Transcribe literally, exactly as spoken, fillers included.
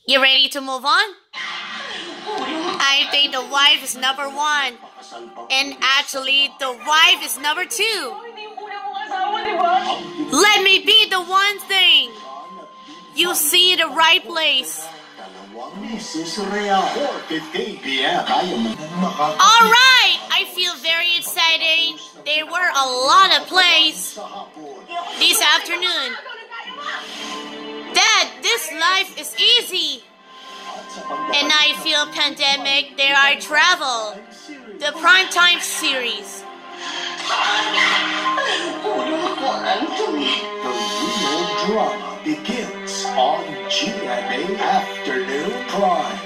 You ready to move on? I think the wife is number one. And actually, the wife is number two. Let me be the one thing. You see the right place. Alright, I feel very excited. There were a lot of plays this afternoon. Dad, this life is easy. And I feel pandemic, there are travel. The primetime series. The real drama begins on G M A Afternoon Prime.